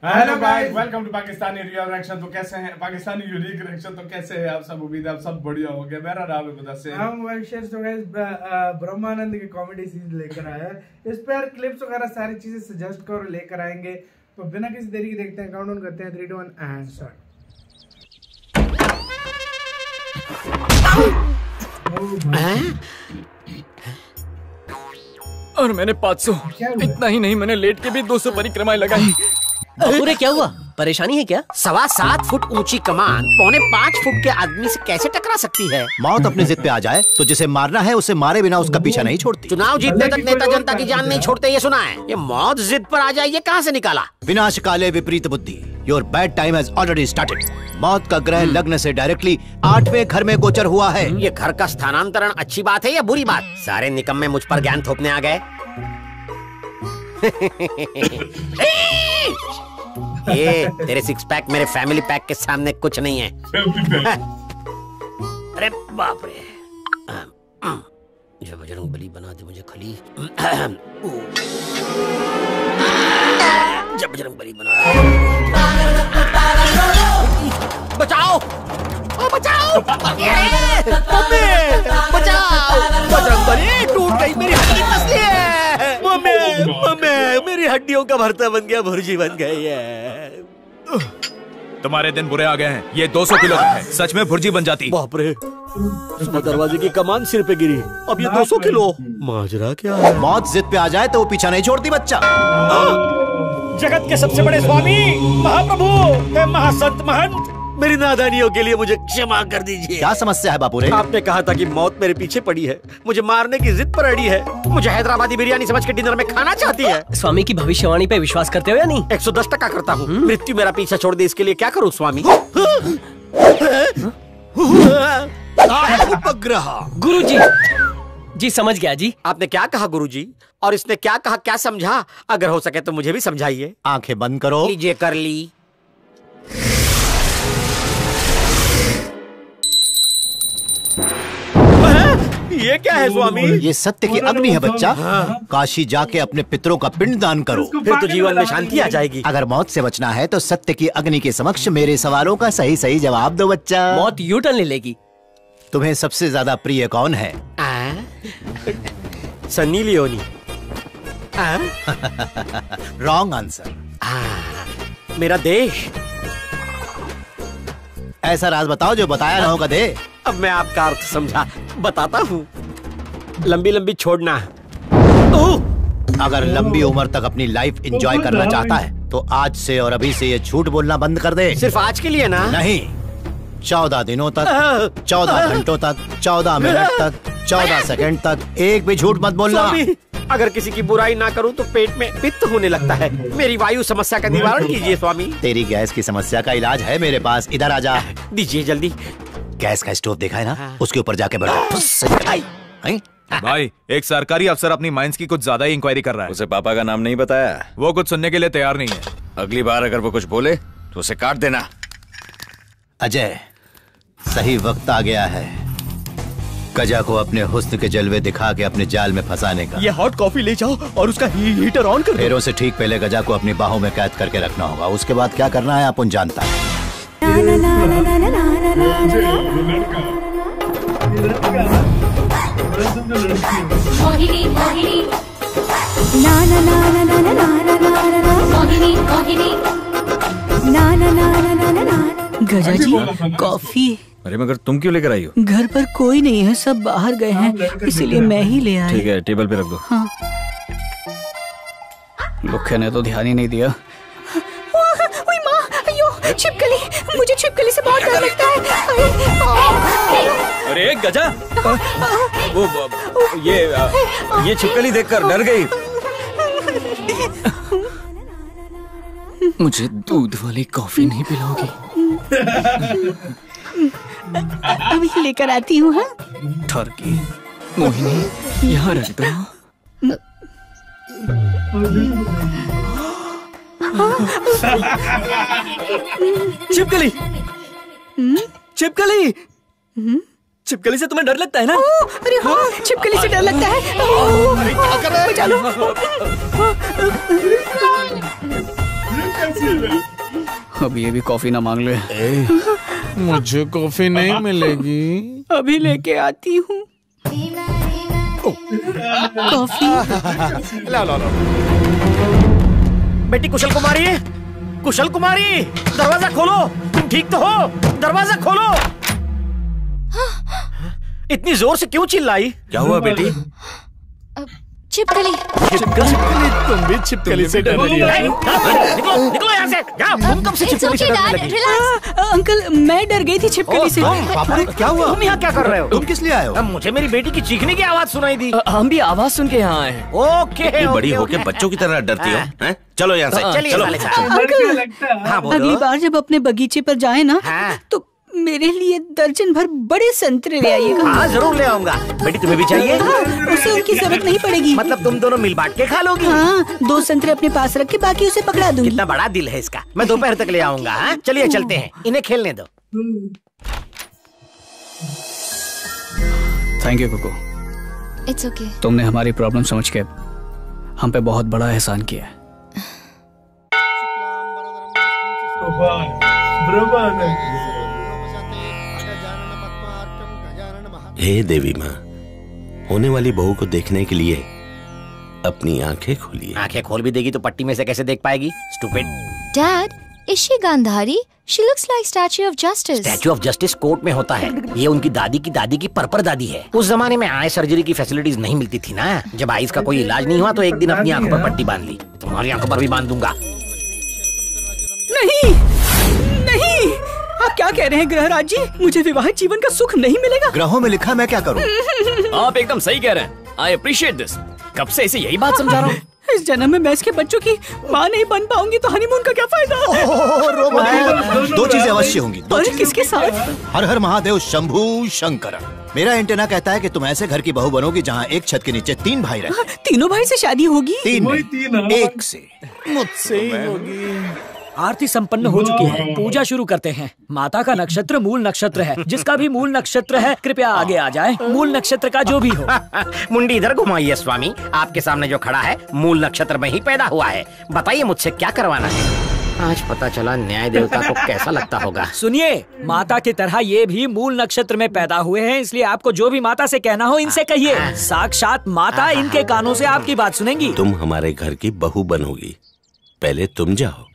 Hello guys, welcome to Pakistani real reaction. तो कैसे हैं पाकिस्तानी यूनिक रिएक्शन? तो कैसे हैं आप सब? उम्मीद है आप सब बढ़िया होंगे। मेरा नाम है मुदस्सिर। हम वंशज तो गाइस ब्रह्मानंद की कॉमेडी सीरीज लेकर आए हैं। इस पर क्लिप्स वगैरह सारी चीजें सजेस्ट कर लेकर आएंगे। तो बिना किसी देरी के देखते हैं, काउंटडाउन करते हैं 3 2 1 एंड स्टार्ट। और मैंने 500। इतना ही नहीं, मैंने लेट के भी 200 परिक्रमाएं लगाई। पूरे क्या हुआ? परेशानी है क्या? 7.25 फुट ऊंची कमान 4.5 फुट के आदमी से कैसे टकरा सकती है? मौत अपनी जिद पे आ जाए तो जिसे मारना है उसे मारे बिना उसका पीछा नहीं छोड़ती। चुनाव जीतने तक नेता जनता की जान नहीं छोड़ते, ये सुना है। ये मौत जिद पर आ जाए, ये कहाँ से निकाला? विनाश काले विपरीत बुद्धि। Your bad time has already started. मौत का ग्रह लग्न से डायरेक्टली 8वें घर में गोचर हुआ है। ये घर का स्थानांतरण अच्छी बात है या बुरी बात? सारे निकम्मे मुझ पर ज्ञान थोपने आ गए। ये तेरे 6 पैक मेरे फैमिली पैक के सामने कुछ नहीं है। अरे बाप रे, जब बजरंग बली बना दे मुझे खली। जब बजरंग बली बना दे। बचाओ, ओ बचाओ, बचाओ, बजरंग बली टूट गई, मेरी हड्डी फंसी है। मेरी हड्डियों का भरता बन गया, भुर्जी बन गई है। तुम्हारे दिन बुरे आ गए हैं। ये 200 किलो का है, सच में भुर्जी बन जाती। बाप रे, दरवाजे की कमान सिर पे गिरी, अब ये 200 किलो। माजरा क्या है? मौत जिद पे आ जाए तो वो पीछा नहीं छोड़ती बच्चा। जगत के सबसे बड़े स्वामी महाप्रभु महासंत महंत, मेरी नादानियों के लिए मुझे क्षमा कर दीजिए। क्या समस्या है बापू रे? आपने कहा था कि मौत मेरे पीछे पड़ी है, मुझे मारने की जिद पर अड़ी है, मुझे हैदराबादी बिरयानी समझ के डिनर में खाना चाहती है। स्वामी की भविष्यवाणी पे विश्वास करते हो या नहीं? 110% करता हूँ। मृत्यु मेरा पीछा छोड़ दे, इसके लिए क्या करूँ स्वामी? उपग्रह। गुरुजी जी समझ गया जी। आपने क्या कहा गुरुजी? और इसने क्या कहा, क्या समझा? अगर हो सके तो मुझे भी समझाइए। आंखें बंद करो। लीजिए, कर ली। ये क्या है स्वामी? ये सत्य की अग्नि है बच्चा। काशी जाके अपने पितरों का पिंड दान करो, फिर तो जीवन में शांति आ जाएगी। अगर मौत से बचना है तो सत्य की अग्नि के समक्ष मेरे सवालों का सही सही जवाब दो बच्चा। मौत यू टर्न ले लेगी। तुम्हें सबसे ज्यादा प्रिय कौन है? सन्नी लियोनी। Wrong answer. मेरा देश। ऐसा राज बताओ जो बताया ना होगा दे। अब मैं आपका अर्थ समझा, बताता हूँ। लंबी लंबी छोड़ना। अगर लंबी उम्र तक अपनी लाइफ एंजॉय करना चाहता है तो आज से और अभी से ये झूठ बोलना बंद कर दे। सिर्फ आज के लिए ना? नहीं, 14 दिनों तक, 14 घंटों तक, 14 मिनट तक, 14 सेकंड तक एक भी झूठ मत बोलना। अगर किसी की बुराई ना करूं तो पेट में पित्त होने लगता है। मेरी वायु समस्या का निवारण कीजिए स्वामी। तेरी गैस की समस्या का इलाज है मेरे पास, इधर आ जा। दीजिए जल्दी। गैस का स्टोव देखा है ना, उसके ऊपर जाके बैठो। भाई, एक सरकारी अफसर अपनी माइंस की कुछ ज्यादा ही इंक्वायरी कर रहा है। उसे पापा का नाम नहीं बताया? वो कुछ सुनने के लिए तैयार नहीं है। अगली बार अगर वो कुछ बोले तो उसे काट देना। अजय, सही वक्त आ गया है गजा को अपने हुस्न के जलवे दिखा के अपने जाल में फंसाने का। ये हॉट कॉफी ले जाओ और उसका हीटर ऑन कर। फेरों से ठीक पहले गजा को अपनी बाहों में कैद करके रखना होगा। उसके बाद क्या करना है अपन जानता है। मोहिनी मोहिनी ना ना ना ना ना ना ना ना ना मोहिनी मोहिनी ना ना ना ना ना ना ना। गजा जी, कॉफी। अरे मगर तुम क्यों लेकर आई हो? घर पर कोई नहीं है, सब बाहर गए हैं, इसीलिए मैं ही ले आई। ठीक है, टेबल पे रख दो। हाँ। मुख्य ने तो ध्यान ही नहीं दिया। ओए माँ, अयो, छिपकली, मुझे छिपकली से बहुत डर लगता है। अरे गजा, ये छिपकली देखकर डर गई। मुझे दूध वाली कॉफी नहीं पिलाओगी? अभी लेकर आती हूँ। हाँ, ठरकी। मोहिनी, यहाँ रख दो। छिपकली, छिपकली, छिपकली से तुम्हें डर लगता है ना? अरे हाँ, छिपकली से डर लगता है। बचा लो। अब ये भी कॉफी ना मांग ले। मुझे कॉफी नहीं मिलेगी। अभी लेके आती हूँ कॉफी। ला ला ला। बेटी कुशल कुमारी, कुशल कुमारी, दरवाजा खोलो। तुम ठीक तो हो? दरवाजा खोलो। इतनी जोर से क्यों चिल्लाई? क्या हुआ बेटी? छिपकली। छिपकली? तुम भी छिपकली से डर रही हो? निकलो निकलो यहाँ से। जाओ। तुम कब से छिपकली से डरने लगी? अंकल मैं डर गई थी छिपकली से। पापा क्या हुआ? तुम यहाँ क्या कर रहे हो? तुम किस लिए आए हो? मुझे मेरी बेटी की चीखने की आवाज सुनाई दी। हम भी आवाज सुन के यहाँ आए हैं। ओके बड़ी होके बच्चों की तरह डरती हो हैं? चलो यहाँ से। चलिए चलो। साले साहब। अंकल हाँ बोलो। अगली बार जब अपने बगीचे पर जाए ना तो मेरे लिए दर्जन भर बड़े संतरे ले आइएगा। हाँ जरूर ले आऊंगा। बेटी तुम्हें भी चाहिए? उसे उनकी जरूरत नहीं पड़ेगी। मतलब तुम दोनों मिल बांट के खा लोगी? हाँ 2 संतरे अपने पास रख के बाकी उसे पकड़ा दूंगी। कितना बड़ा दिल है इसका। मैं दोपहर तक ले आऊंगा। हाँ चलिए चलते हैं, इन्हें खेलने दो। Thank you Kuku. It's okay. तुमने हमारी प्रॉब्लम समझ के हम पे बहुत बड़ा एहसान किया है। हे देवी माँ, होने वाली बहू को देखने के लिए अपनी आंखें खोलिए। आंखें खोल भी देगी तो पट्टी में से कैसे देख पाएगी? Stupid. Dad, is she Gandhari? She looks like statue of justice. Statue of justice court में होता है। ये उनकी दादी की परपर दादी है। उस जमाने में आई सर्जरी की फैसिलिटीज नहीं मिलती थी ना। जब आईज का कोई इलाज नहीं हुआ तो एक दिन अपनी आंखों पर पट्टी बांध ली। तुम्हारी आंखों पर भी बांध दूंगा। नहीं नहीं, आप क्या कह रहे हैं ग्रहराज जी? मुझे विवाहित जीवन का सुख नहीं मिलेगा। ग्रहों में लिखा, मैं क्या करूं? आप एकदम सही कह रहे हैं। I appreciate this. कब से इसे यही बात समझा रहा हूँ। इस जन्म में मैं इसके बच्चों की माँ नहीं बन पाऊंगी तो हनीमून का क्या फायदा? दो चीजें अवश्य होंगी। और किसके साथ? हर हर महादेव शंभू शंकर। मेरा एंटेना कहता है कि तुम ऐसे घर की बहू बनोगी जहाँ एक छत के नीचे 3 भाई रहे। तीनों भाई से शादी होगी? 3 नहीं, 1 से। मुझसे ही होगी। आरती संपन्न हो चुकी है। पूजा शुरू करते हैं। माता का नक्षत्र मूल नक्षत्र है। जिसका भी मूल नक्षत्र है कृपया आगे आ जाए। मूल नक्षत्र का जो भी हो। मुंडी इधर घुमाइए स्वामी। आपके सामने जो खड़ा है मूल नक्षत्र में ही पैदा हुआ है। बताइए मुझसे क्या करवाना है? आज पता चला न्याय देवता को कैसा लगता होगा। सुनिए, माता की तरह ये भी मूल नक्षत्र में पैदा हुए हैं, इसलिए आपको जो भी माता से कहना हो इनसे कहिए। साक्षात माता इनके कानों से आपकी बात सुनेंगी। तुम हमारे घर की बहू बनोगी, पहले तुम जाओ।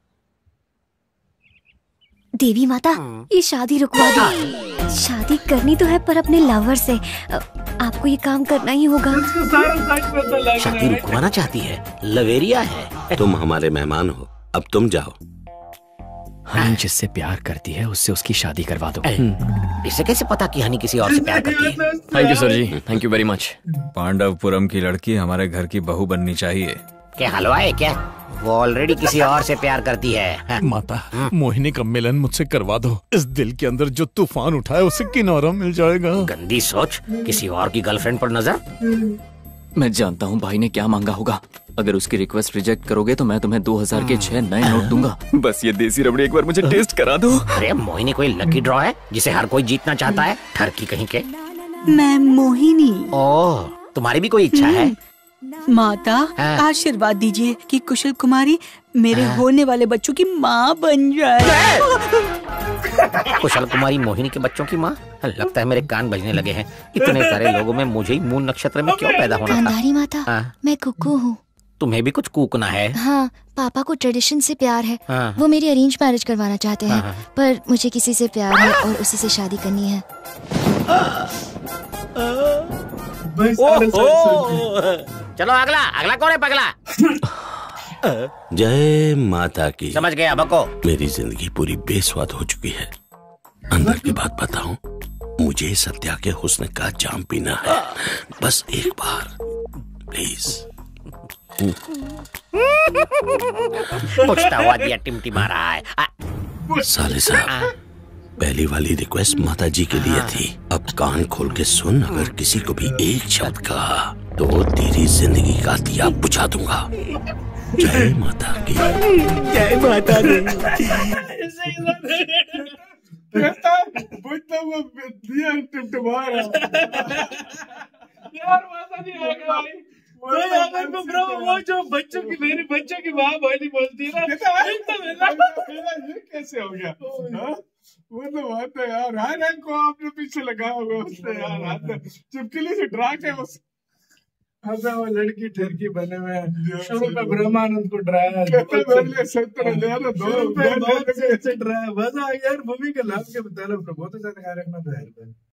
देवी माता, ये शादी रुकवा दो। शादी करनी तो है पर अपने लवर से। आपको ये काम करना ही होगा। शादी रुकवाना चाहती है? लवेरिया है। तुम हमारे मेहमान हो, अब तुम जाओ। हनी जिससे प्यार करती है उससे उसकी शादी करवा दो। इसे कैसे पता कि हनी किसी और से प्यार करती है? Thank you sir ji, thank you very much. Pandavpuram की लड़की हमारे घर की बहू बननी चाहिए। क्या हलवा है क्या? वो ऑलरेडी किसी और से प्यार करती है। माता, मोहिनी का मिलन मुझसे करवा दो। इस दिल के अंदर जो तूफान उठा है उसे किनारा मिल जाएगा। गंदी सोच, किसी और की गर्लफ्रेंड पर नजर। मैं जानता हूँ भाई ने क्या मांगा होगा। अगर उसकी रिक्वेस्ट रिजेक्ट करोगे तो मैं तुम्हें 2000 के 6 नए नोट दूंगा। बस ये देसी रबड़ी एक बार मुझे टेस्ट करा दो। अरे मोहिनी कोई लकी ड्रॉ है जिसे हर कोई जीतना चाहता है? ठरकी कहीं के। मैं मोहिनी। ओह, तुम्हारी भी कोई इच्छा है? माता, आशीर्वाद दीजिए कि कुशल कुमारी मेरे होने वाले बच्चों की माँ बन जाए। कुशल कुमारी मोहिनी के बच्चों की माँ? लगता है मेरे कान बजने लगे हैं। इतने सारे लोगों में मुझे ही मूल नक्षत्र में क्यों पैदा होना था? गांधारी माता, मैं कुकू हूँ। तुम्हें भी कुछ कूकना है? हाँ, पापा को ट्रेडिशन से प्यार है। हाँ। वो मेरी अरेंज मैरिज करवाना चाहते हैं। पर मुझे किसी से प्यार है और उसी से शादी करनी है। चलो अगला अगला कौन है पगला? जय माता की। समझ गया बको। मेरी जिंदगी पूरी बेस्वाद हो चुकी है। अंदर की बात बताऊं, मुझे सत्या के हुस्न का जाम पीना है, बस एक बार प्लीज। पूछता हुआ दिया टिमटिमा रहा है। साले साहब, पहली वाली रिक्वेस्ट माता जी के लिए थी। अब कान खोल के सुन, अगर किसी को भी एक शब्द कहा तो तेरी जिंदगी का दिया बुझा दूंगा। जय माता की। जय माता दी। यार माता जी आ गए भाई। वो जो बच्चों की मेरी बच्चों की माँ बोली बोलती है ना, ये कैसे हो गया? वो तो बात है यार, हर एक को आपने पीछे लगाया हुआ उसने यार, हाथ चिपकली से ड्रा के उस वो लड़की ठरकी बने हुए हैं। शुरू में ब्रह्मानंद को डराया, डराया। मजा आ गया यार, मूवी के लाभ के मतलब बहुत अच्छा लगा रखना था।